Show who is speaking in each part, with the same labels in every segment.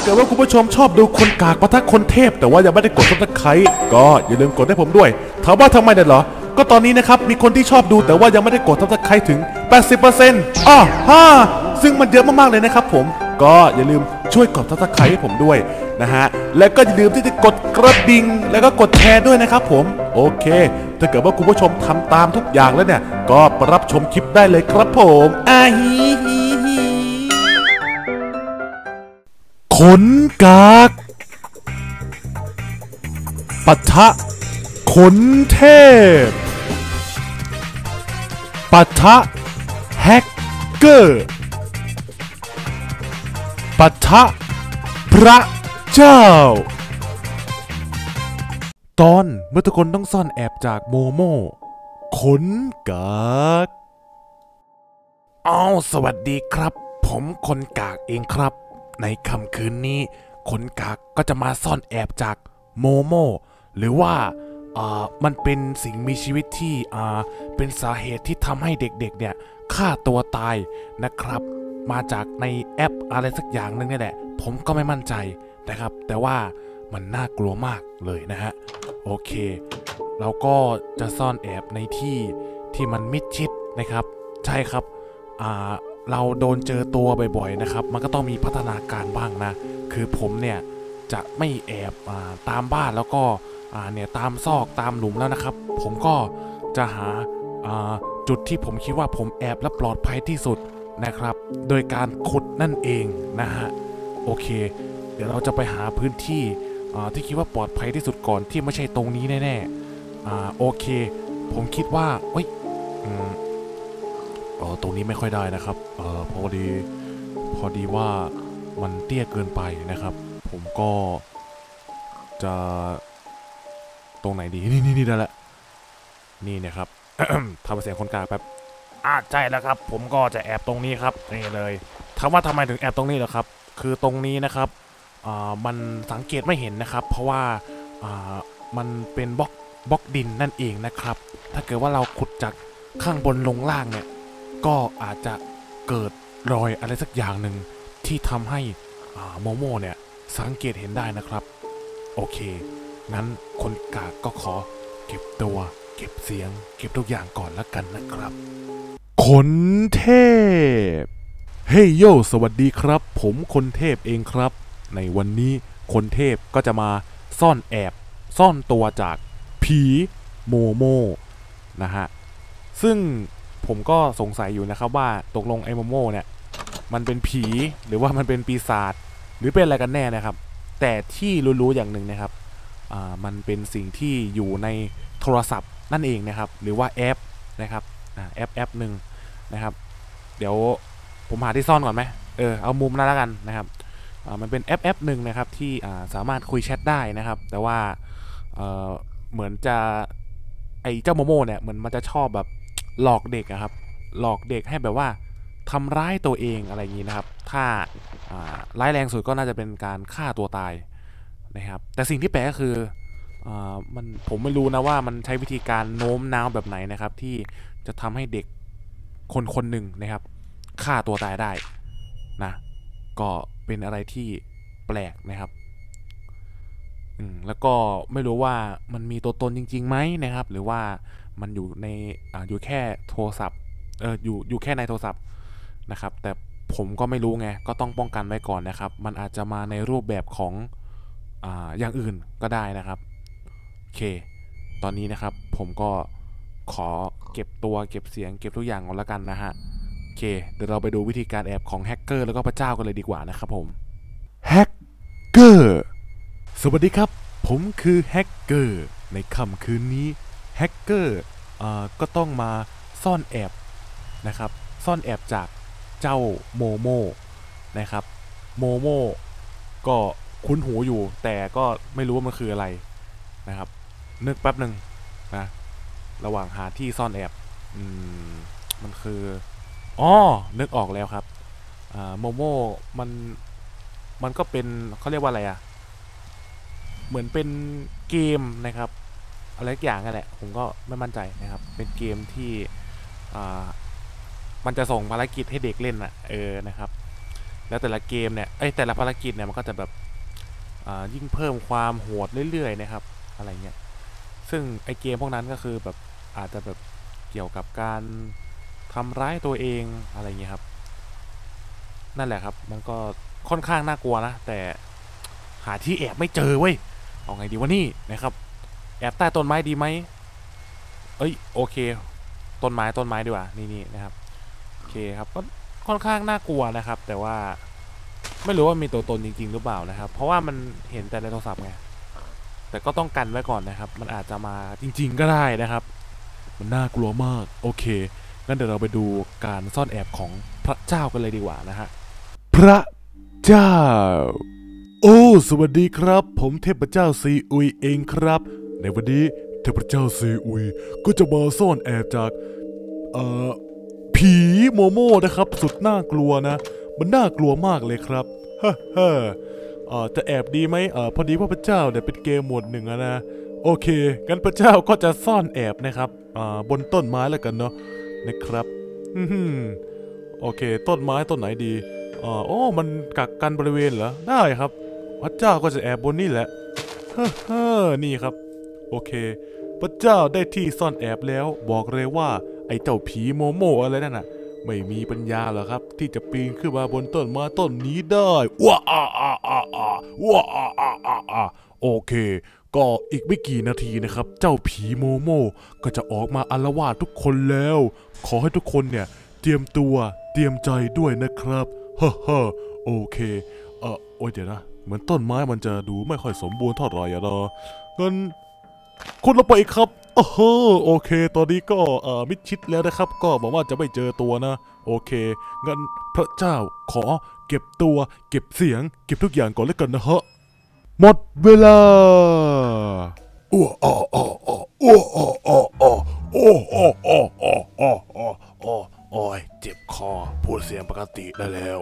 Speaker 1: กิดว่าคุณผู้ชมชอบดูคนกากปะทะคนเทพแต่ว่ายังไม่ได้กดซับสไครต์ก็อย่าลืมกดให้ผมด้วยถามว่าทำไมเนี่ยเหรอก็ตอนนี้นะครับมีคนที่ชอบดูแต่ว่ายังไม่ได้กดซับสไครต์ถึง 80% ซึ่งมันเยอะมากๆเลยนะครับผมก็อย่าลืมช่วยกดซับสไครต์ให้ผมด้วยนะฮะและก็อย่าลืมที่จะกดกระดิ่งแล้วก็กดแชร์ด้วยนะครับผมโอเคถ้าเกิดว่าคุณผู้ชมทำตามทุกอย่างแล้วเนี่ยก็รับชมคลิปได้เลยครับผมขนกากปะทะขนเทพปะทะแฮกเกอร์ปะทะพระเจ้าตอนเมื่อทุกคนต้องซ่อนแอบจากโมโม่ขนกากสวัสดีครับผมคนกากเองครับในค่ำคืนนี้คนกากก็จะมาซ่อนแอบจากโมโม่หรือว่ามันเป็นสิ่งมีชีวิตที่เป็นสาเหตุที่ทำให้เด็กๆเนี่ยฆ่าตัวตายนะครับมาจากในแอปอะไรสักอย่างนึงนี่แหละผมก็ไม่มั่นใจนะครับแต่ว่ามันน่ากลัวมากเลยนะฮะโอเคเราก็จะซ่อนแอบในที่มันมิดชิดนะครับใช่ครับเราโดนเจอตัวบ่อยๆนะครับมันก็ต้องมีพัฒนาการบ้างนะคือผมเนี่ยจะไม่แอบตามบ้านแล้วก็เนี่ยตามซอกตามหลุมแล้วนะครับผมก็จะหาจุดที่ผมคิดว่าผมแอบและปลอดภัยที่สุดนะครับโดยการขุดนั่นเองนะฮะโอเคเดี๋ยวเราจะไปหาพื้นที่ที่คิดว่าปลอดภัยที่สุดก่อนที่ไม่ใช่ตรงนี้แน่ๆโอเคผมคิดว่าตรงนี้ไม่ค่อยได้นะครับพอดีว่ามันเตี้ยเกินไปนะครับผมก็จะตรงไหนดีนี่ได้ละนี่นะครับ ทำเสียงคนกลางแป๊บใช่แล้วครับผมก็จะแอบตรงนี้ครับนี่เลยถามว่าทำไมถึงแอบตรงนี้เหรอครับคือตรงนี้นะครับมันสังเกตไม่เห็นนะครับเพราะว่ามันเป็นบล็อกดินนั่นเองนะครับถ้าเกิดว่าเราขุดจากข้างบนลงล่างเนี่ยก็อาจจะเกิดรอยอะไรสักอย่างหนึ่งที่ทำให้โมโม่เนี่ยสังเกตเห็นได้นะครับโอเคงั้นคนกากก็ขอเก็บตัวเก็บเสียงเก็บทุกอย่างก่อนแล้วกันนะครับคนเทพเฮ้ยโยสวัสดีครับผมคนเทพเองครับในวันนี้คนเทพก็จะมาซ่อนแอบซ่อนตัวจากผีโมโม่นะฮะซึ่งผมก็สงสัยอยู่นะครับว่าตกลงไอ้โมโม่เนี่ยมันเป็นผีหรือว่ามันเป็นปีศาจหรือเป็นอะไรกันแน่นะครับแต่ที่รู้ๆอย่างหนึ่งนะครับมันเป็นสิ่งที่อยู่ในโทรศัพท์นั่นเองนะครับหรือว่าแอปนะครับแอปหนึ่งนะครับเดี๋ยวผมหาที่ซ่อนก่อนไหมเอามุมนั้นแล้วกันนะครับมันเป็นแอปหนึ่งนะครับที่สามารถคุยแชทได้นะครับแต่ว่าเหมือนจะไอ้เจ้าโมโม่เนี่ยเหมือนมันจะชอบแบบหลอกเด็กนะครับหลอกเด็กให้แบบว่าทำร้ายตัวเองอะไรอย่างนี้นะครับถ้าร้ายแรงสุดก็น่าจะเป็นการฆ่าตัวตายนะครับแต่สิ่งที่แปลกก็คือผมไม่รู้นะว่ามันใช้วิธีการโน้มน้าวแบบไหนนะครับที่จะทำให้เด็กคนหนึ่งนะครับฆ่าตัวตายได้นะก็เป็นอะไรที่แปลกนะครับแล้วก็ไม่รู้ว่ามันมีตัวตนจริงๆไหมนะครับหรือว่ามันอยู่ในอยู่แค่โทรศัพท์อยู่แค่ในโทรศัพท์นะครับแต่ผมก็ไม่รู้ไงก็ต้องป้องกันไว้ก่อนนะครับมันอาจจะมาในรูปแบบของอย่างอื่นก็ได้นะครับโอเคตอนนี้นะครับผมก็ขอเก็บตัวเก็บเสียงเก็บทุกอย่างก่อนแล้วกันนะฮะโอเคเดี๋ยวเราไปดูวิธีการแอบของแฮกเกอร์แล้วก็พระเจ้ากันเลยดีกว่านะครับผมแฮกเกอร์สวัสดีครับผมคือแฮกเกอร์ในค่ำคืนนี้แฮกเกอร์ก็ต้องมาซ่อนแอบนะครับซ่อนแอบจากเจ้าโมโม่นะครับโมโม่ก็คุ้นหูอยู่แต่ก็ไม่รู้ว่ามันคืออะไรนะครับนึกแป๊บหนึ่งนะระหว่างหาที่ซ่อนแอบมันคือนึกออกแล้วครับโมโม่มันก็เป็นเขาเรียกว่าอะไรเหมือนเป็นเกมนะครับอะไรอย่างนั่นแหละผมก็ไม่มั่นใจนะครับเป็นเกมที่มันจะส่งภารกิจให้เด็กเล่นนะครับแล้วแต่ละเกมเนี่ยแต่ละภารกิจเนี่ยมันก็จะแบบยิ่งเพิ่มความโหดเรื่อยๆนะครับอะไรเงี้ยซึ่งไอเกมพวกนั้นก็คือแบบอาจจะแบบเกี่ยวกับการทำร้ายตัวเองอะไรเงี้ยครับนั่นแหละครับมันก็ค่อนข้างน่ากลัวนะแต่หาที่แอบไม่เจอเว้ยเอาไงดีวะนี่นะครับแอบใต้ต้นไม้ดีไหมโอเคต้นไม้ดีกว่านี่นะครับโอเคครับก็ค่อนข้างน่ากลัวนะครับแต่ว่าไม่รู้ว่ามีตัวตนจริงๆหรือเปล่านะครับเพราะว่ามันเห็นแต่ในโทรศัพท์ไงแต่ก็ต้องกันไว้ก่อนนะครับมันอาจจะมาจริงๆก็ได้นะครับมันน่ากลัวมากโอเคงั้นเดี๋ยวเราไปดูการซ่อนแอบของพระเจ้ากันเลยดีกว่านะฮะพระเจ้าโอ้สวัสดีครับผมเทพเจ้าซีอุยเองครับในวันนี้เทพเจ้าซีอุยก็จะมาซ่อนแอบจากผีโมโม่นะครับสุดน่ากลัวนะมันน่ากลัวมากเลยครับฮ่าจะแอบดีไหมพอดีว่าพระเจ้าเนี่ยเป็นเกมโหมดหนึ่งนะโอเคงั้นพระเจ้าก็จะซ่อนแอบนะครับบนต้นไม้แล้วกันเนาะนะครับโอเคต้นไม้ต้นไหนดีโอ้มันกักกันบริเวณเหรอได้ครับพระเจ้าก็จะแอบบนนี่แหละนี่ครับโอเคพระเจ้าได้ที่ซ่อนแอบแล้วบอกเลยว่าไอ้เจ้าผีโมโมอะไรนั่นน่ะไม่มีปัญญาหรอกครับที่จะปีนขึ้นมาบนต้นไม้ต้นนี้ได้ว้าโอเคก็อีกไม่กี่นาทีนะครับเจ้าผีโมโมก็จะออกมาอาละวาดทุกคนแล้วขอให้ทุกคนเนี่ยเตรียมตัวเตรียมใจด้วยนะครับโอเคโอ้ยเดี๋ยวนะเหมือนต้นไม้มันจะดูไม่ค่อยสมบูรณ์เท่าไหร่อะเนาะงั้นคุณลงไปอีกครับโอเคตอนนี้ก็มิดชิดแล้วนะครับก็บอกว่าจะไม่เจอตัวนะโอเคงั้นพระเจ้าขอเก็บตัวเก็บเสียงเก็บทุกอย่างก่อนแล้วกันนะฮะหมดเวลาโอ้ยเจ็บคอพูดเสียงปกติได้แล้ว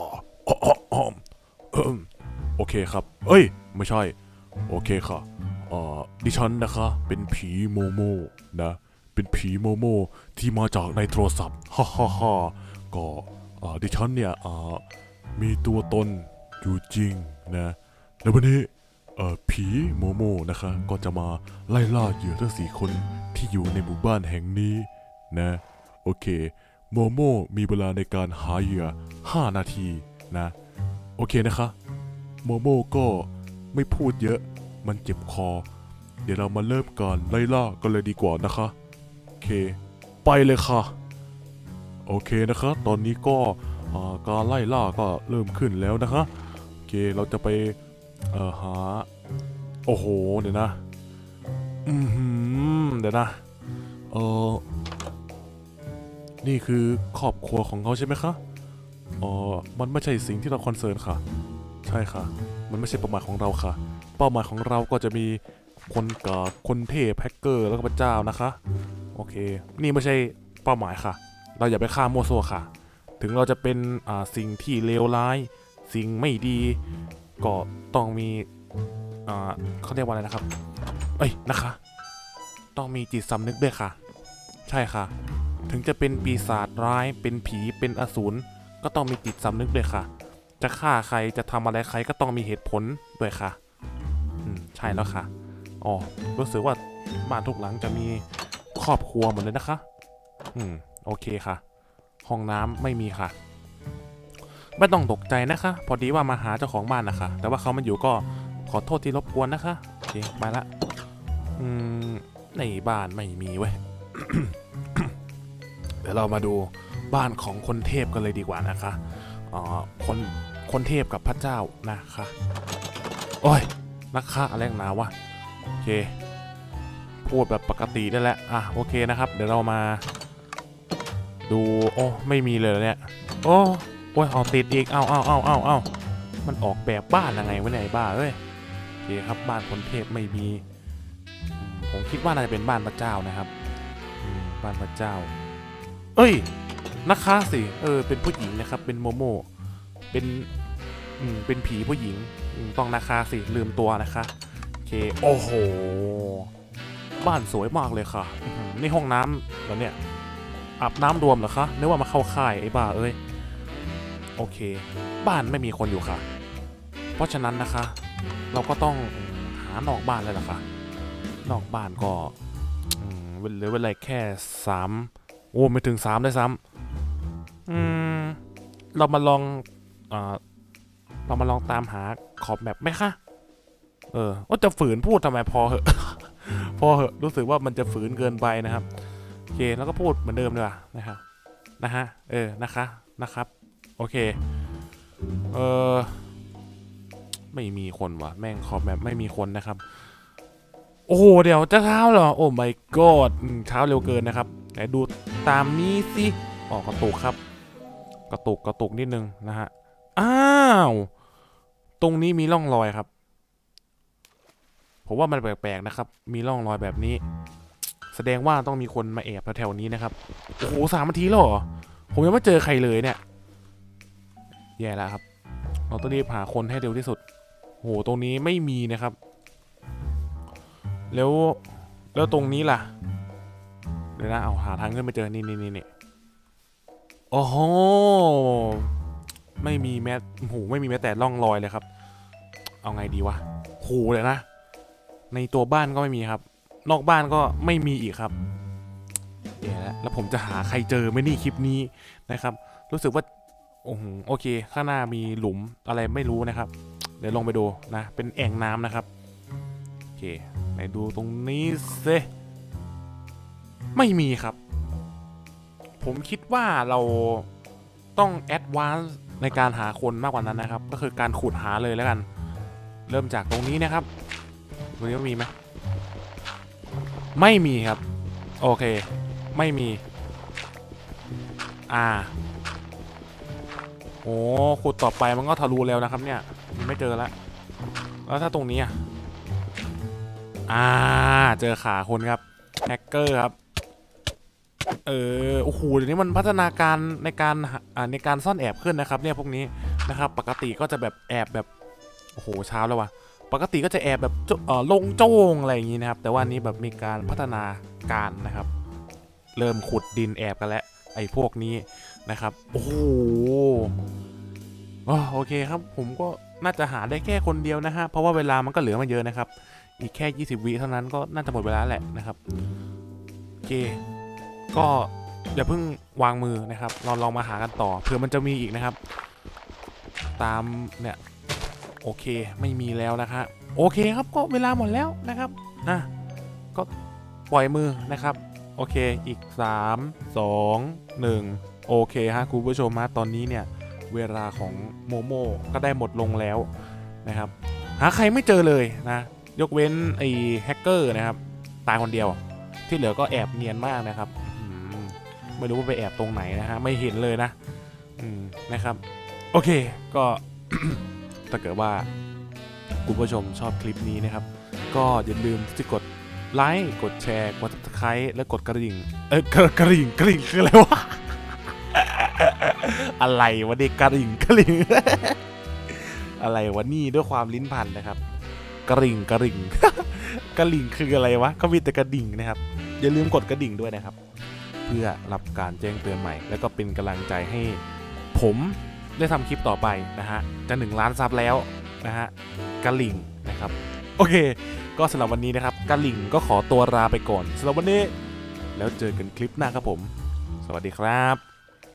Speaker 1: โอเคครับไม่ใช่โอเคค่ะดิฉันนะคะเป็นผีโมโมนะเป็นผีโมโมที่มาจากในโทรศัพท์ก็ดิฉันเนี่ยมีตัวตนอยู่จริงนะแล้ววันนี้ผีโมโมนะคะก็จะมาไล่ล่าเหยื่อทั้ง4 คนที่อยู่ในหมู่บ้านแห่งนี้นะโอเคโมโมมีเวลาในการหาเหยื่อ5 นาทีนะโอเคนะคะโมโมก็ไม่พูดเยอะมันเจ็บคอเดี๋ยวเรามาเริ่มการไล่ล่ากันเลยดีกว่านะคะโอเคไปเลยค่ะโอเคนะคะตอนนี้ก็การไล่ล่าก็เริ่มขึ้นแล้วนะคะโอเคเราจะไปหาโอ้โหเดี๋ยวนะเดี๋ยวนะนี่คือครอบครัวของเขาใช่ไหมคะมันไม่ใช่สิ่งที่เราคอนเซิร์นค่ะใช่ค่ะมันไม่ใช่เป้าหมายของเราค่ะเป้าหมายของเราก็จะมีคนเทพแฮกเกอร์แล้วก็พระเจ้านะคะโอเคนี่ไม่ใช่เป้าหมายค่ะเราอย่าไปฆ่ามั่วซั่วค่ะถึงเราจะเป็นสิ่งที่เลวร้ายสิ่งไม่ดีก็ต้องมีเขาเรียกว่าอะไรนะครับนะคะต้องมีจิตสำนึกด้วยค่ะใช่ค่ะถึงจะเป็นปีศาจร้ายเป็นผีเป็นอสูรก็ต้องมีจิตสำนึกด้วยค่ะจะฆ่าใครจะทำอะไรใครก็ต้องมีเหตุผลด้วยค่ะใช่แล้วค่ะรู้สึกว่าบ้านทุกหลังจะมีครอบครัวหมดเลยนะคะโอเคค่ะห้องน้ำไม่มีค่ะไม่ต้องตกใจนะคะพอดีว่ามาหาเจ้าของบ้านนะคะแต่ว่าเขามาอยู่ก็ขอโทษที่รบกวนนะคะโอเคไปละในบ้านไม่มีเว้ย เดี๋ยวเรามาดูบ้านของคนเทพกันเลยดีกว่านะคะคนเทพกับพระเจ้านะคะโอ้ยนะคะอะไรหนาวะโอเคพูดแบบปกติได้แล้วโอเคนะครับเดี๋ยวเรามาดูไม่มีเลยเนี่ยโอ้ยเอาติดอีกเอามันออกแบบบ้านยังไงวะเนี่ยบ้าโอเคครับบ้านคนเทพไม่มีผมคิดว่าน่าจะเป็นบ้านพระเจ้านะครับบ้านพระเจ้านะคะสิเป็นผู้หญิงนะครับเป็นโมโมเป็นผีผู้หญิงต้องนะคะสิลืมตัวนะคะโอเคโอ้โหบ้านสวยมากเลยค่ะนี่ห้องน้ำแล้วเนี่ยอาบน้ำรวมเหรอคะนึกว่ามาเข้าค่ายไอ้บ้าโอเคบ้านไม่มีคนอยู่ค่ะเพราะฉะนั้นนะคะเราก็ต้องหานอกบ้านเลยล่ะค่ะนอกบ้านก็เหลือเวลาแค่3โอ้ไม่ถึง3ได้ซ้ำเรามาลองตามหาขอบแมปไหมคะว่าจะฝืนพูดทำไมพอเหอะพอเหอะรู้สึกว่ามันจะฝืนเกินไปนะครับโอเคแล้วก็พูดเหมือนเดิมเลยนะครับนะครับโอเคไม่มีคนวะแม่งขอบแมปไม่มีคนนะครับโอ้โหเดี๋ยวจะเช้าเหรอโอ้ my god เช้าเร็วเกินนะครับไหนดูตามนี้สิกระตุกครับกระตุกนิดนึงนะฮะอ้าวตรงนี้มีร่องรอยครับผมว่ามันแปลกๆนะครับมีร่องรอยแบบนี้แสดงว่าต้องมีคนมาแอบแถวๆนี้นะครับโอ้โห3 นาทีแล้วเหรอผมยังไม่เจอใครเลยเนี่ยแย่แล้วครับเราต้องรีบหาคนให้เร็วที่สุดโอ้โหตรงนี้ไม่มีนะครับแล้วตรงนี้ล่ะเดี๋ยวนะเอาหาทางขึ้นไปเจอนี่โอ้โหไม่มีแม้ไม่มีแม้แต่ร่องรอยเลยครับเอาไงดีวะโหเลยนะในตัวบ้านก็ไม่มีครับนอกบ้านก็ไม่มีอีกครับแย่แล้วผมจะหาใครเจอไหมนี่คลิปนี้นะครับรู้สึกว่าโอเคข้างหน้ามีหลุมอะไรไม่รู้นะครับเดี๋ยวลงไปดูนะเป็นแอ่งน้ำนะครับโอเคไหนดูตรงนี้สิไม่มีครับผมคิดว่าเราต้องแอดวานซ์ในการหาคนมากกว่านั้นนะครับก็คือการขุดหาเลยแล้วกันเริ่มจากตรงนี้นะครับตรงนี้มีไหมไม่มีครับโอเคไม่มีโอ้ขุดต่อไปมันก็ทะลุแล้วนะครับเนี่ยไม่เจอแล้วถ้าตรงนี้เจอขาคนครับแฮกเกอร์ครับโอ้โหเดี๋ยวนี้มันพัฒนาการในการซ่อนแอบขึ้นนะครับเนี่ยพวกนี้นะครับปกติก็จะแบบแอบแบบโอ้โหเช้าแล้ววะปกติก็จะแอบแบบลงโจ้งอะไรอย่างนี้นะครับแต่ว่านี้แบบมีการพัฒนาการนะครับเริ่มขุดดินแอบกันแล้วไอ้พวกนี้นะครับโอ้โหโอเคครับผมก็น่าจะหาได้แค่คนเดียวนะฮะเพราะว่าเวลามันก็เหลือมาเยอะนะครับอีกแค่20 วิเท่านั้นก็น่าจะหมดเวลาแหละนะครับโอเคก็อย่าเพิ่งวางมือนะครับเราลองมาหากันต่อเผื่อมันจะมีอีกนะครับตามเนี่ยโอเคไม่มีแล้วนะครับโอเคครับก็เวลาหมดแล้วนะครับก็ปล่อยมือนะครับโอเคอีก3 2 1โอเคฮะคุณผู้ชมฮะตอนนี้เนี่ยเวลาของโมโม่ก็ได้หมดลงแล้วนะครับหาใครไม่เจอเลยนะยกเว้นไอ้แฮกเกอร์นะครับตายคนเดียวที่เหลือก็แอบเนียนมากนะครับไม่รู้ว่าไปแอบตรงไหนนะฮะไม่เห็นเลยนะนะครับโอเคก็ ถ้าเกิดว่าคุณผู้ชมชอบคลิปนี้นะครับก็อย่าลืมที่กดไลค์กดแชร์กด Subscribe และกดกระดิ่งกระดิ่งคืออะไรวะ อะไรวะเด็กกระดิ่ง อะไรวะนี่ด้วยความลิ้นพันนะครับกระดิ่ง กระดิ่งคืออะไรวะก็มีแต่กระดิ่งนะครับอย่าลืมกดกระดิ่งด้วยนะครับเพื่อรับการแจ้งเตือนใหม่แล้วก็เป็นกำลังใจให้ผมได้ทำคลิปต่อไปนะฮะจะ1 ล้านซับแล้วนะฮะกระลิ่งนะครับโอเคก็สำหรับวันนี้นะครับกระลิ่งก็ขอตัวลาไปก่อนสำหรับวันนี้แล้วเจอกันคลิปหน้าครับผมสวัสดีครับ